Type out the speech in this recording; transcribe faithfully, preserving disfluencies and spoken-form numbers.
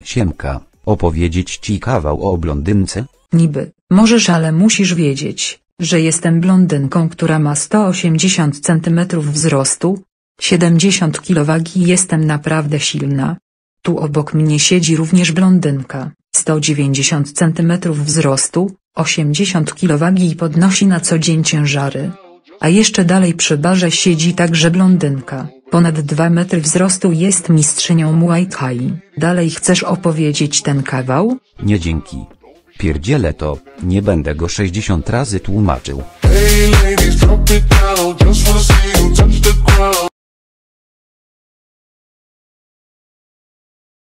Siemka, opowiedzieć ci kawał o blondynce? Niby, możesz, ale musisz wiedzieć, że jestem blondynką, która ma sto osiemdziesiąt centymetrów wzrostu, siedemdziesiąt kilogramów wagi i jestem naprawdę silna. Tu obok mnie siedzi również blondynka, sto dziewięćdziesiąt centymetrów wzrostu, osiemdziesiąt kilogramów wagi i podnosi na co dzień ciężary. A jeszcze dalej przy barze siedzi także blondynka, ponad dwa metry wzrostu, jest mistrzynią Muay Thai. Dalej chcesz opowiedzieć ten kawał? Nie dzięki. Pierdzielę to, nie będę go sześćdziesiąt razy tłumaczył. Hey ladies, drop it down, just wanna see you touch the ground.